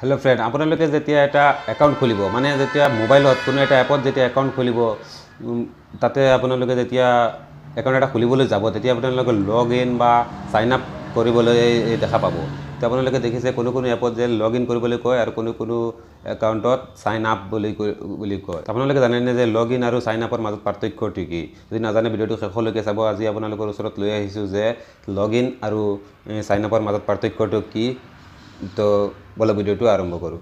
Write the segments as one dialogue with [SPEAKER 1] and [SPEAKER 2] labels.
[SPEAKER 1] hello friend আপোনালোকে যেতিয়া এটা একাউন্ট খুলিব মানে যেতিয়া মোবাইলত কোনো এটা এপত যেতিয়া একাউন্ট খুলিব তাতে আপোনালোকে যেতিয়া একাউন্ট এটা খুলিবলৈ যাব তেতিয়া আপোনালোকে লগইন বা সাইন আপ কৰিবলৈ দেখা পাব তো আপোনালোকে দেখিছে কোনো কোনো এপত যে লগইন কৰিবলৈ কয় আৰু কোনো একাউন্টত সাইন আপ বুলি কয় আপোনালোকে জানেনে যে লগইন আৰু সাইন আপৰ মাজত পাৰ্থক্যটো কি যদি নাজানে ভিডিওটো শেষলৈকে চাব আজি আপোনালোকৰ ওচৰত লৈ আহিছো যে লগইন আৰু সাইন আপৰ মাজত পাৰ্থক্যটো কি তো বলা ভিডিওটো আৰম্ভ কৰো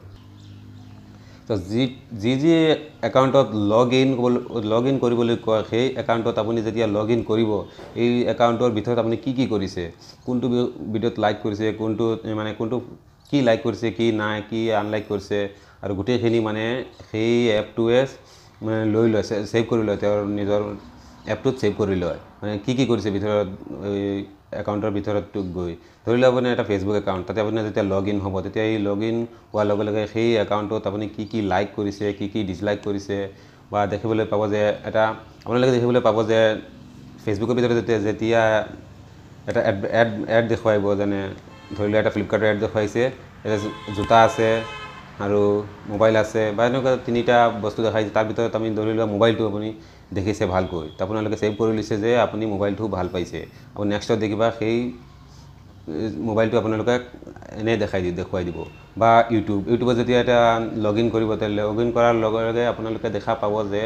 [SPEAKER 1] তো জি একাউন্টত লগইন কৰিবলৈ কয় সেই একাউন্টত আপুনি যেতিয়া লগইন কৰিব এই একাউন্টৰ ভিতৰত আপুনি কি কৰিছে কোনটো ভিডিওত লাইক কৰিছে কোনটো কি লাইক কৰিছে কি নাই কি আনলাইক কৰিছে আৰু গুটেখিনি মানে সেই এপটোৱে মানে লৈ লৈছে সেভ কৰি লয় তেওঁৰ নিজৰ এপটোত সেভ কৰি লয় মানে কি কৰিছে ভিতৰত একাউন্টৰ ভিতৰত গৈ ধৰিলে আপুনি এটা ফেসবুক একাউন্ট তাতে আপুনি যেতিয়া লগইন হ'ব তেতিয়া এই লগইন হোৱাৰ লগে লগে সেই একাউন্টত আপুনি কি লাইক কৰিছে কি ডিসলাইক কৰিছে বা দেখিবলৈ পাব যে এটা আপোনালোকে দেখিবলৈ পাব যে ফেসবুকৰ ভিতৰত যেতিয়া এটা এড দেখুৱাইব যেনে ধৰিলে এটা ফ্লিপকাৰ্টৰ এড দেখুৱাইছে এটা জোতা আছে আৰু মোবাইল আছে বা এনেকুৱা তিনিটা বস্তু দেখাইছে তাৰ ভিতৰত আমি ধৰিলে মোবাইলটো আপুনি দেখিছে ভালকৈ তো আপোনালোকে সেভ কৰি লৈছে যে আপুনি মোবাইলটো ভাল পাইছে আৰু নেক্সটত দেখিবা সেই মোবাইলটো আপোনালোকে এনে দেখুৱাই দিব বা ইউটিউবত যেতিয়া এটা লগইন কৰিব তেলে লগইন কৰাৰ লগে লগে আপোনালোকে দেখা পাব যে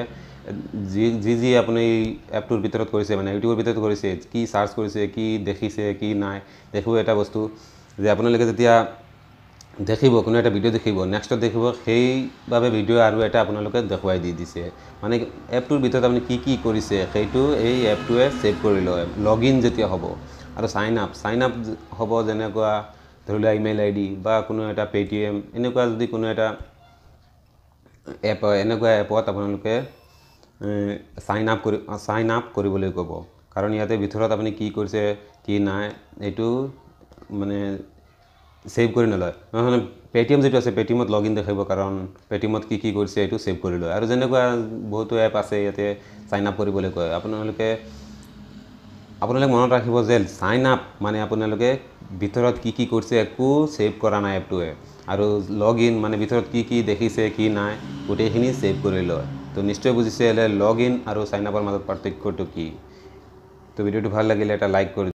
[SPEAKER 1] জি আপুনি এপটোৰ ভিতৰত কৰিছে মানে ইউটিউবৰ ভিতৰত কৰিছে কি সাৰ্চ কৰিছে কি দেখিছে কি নাই দেখো এটা বস্তু যে আপোনালোকে যেতিয়া দেখিব কোনো এটা ভিডিও দেখিব নেক্সটত দেখিব সেইভাবে ভিডিও আৰু এটা আপোনালোকে দেখুৱাই দিছে মানে এপটোৰ ভিতৰত আপুনি কি কৰিছে সেইটো এই এপটোৱে সেভ কৰি লয় লগইন যেতিয়া হ'ব আৰু সাইন আপ হ'ব যেনেকুৱা ধৰিলে ইমেইল আইডি বা কোনো এটা পেটিএম এনেকুৱা যদি কোনো এটা এপ এনেকুৱা এপত আপোনালোকে সাইন আপ কৰিবলৈ ক'ব কাৰণ ইয়াতে ভিতৰত আপুনি কি কৰিছে কি নাই এটো মানে সেভ কৰি নলয় নহলে পেটিএম যেটো আছে পেটিএমত লগইন দেখাব কাৰণ পেটিএমত কি কৰিছে এটো সেভ কৰি লয় আৰু যেনেকুৱা বহুত এপ আছে ইয়াতে সাইন আপ কৰিবলৈ কয় আপোনালোকে মনত ৰাখিব যে সাইন আপ মানে আপোনালোকে ভিতৰত কি কৰিছে একো সেভ কৰা নাই এপটোৱে আৰু লগইন মানে ভিতৰত কি দেখিছে কি নাই গোটেইখিনি সেভ কৰি লয় তো নিশ্চয় বুজিছে লগইন আৰু সাইন আপৰ মাজত পাৰ্থক্যটো কি তো ভিডিওটো ভাল লাগিলে এটা লাইক কৰি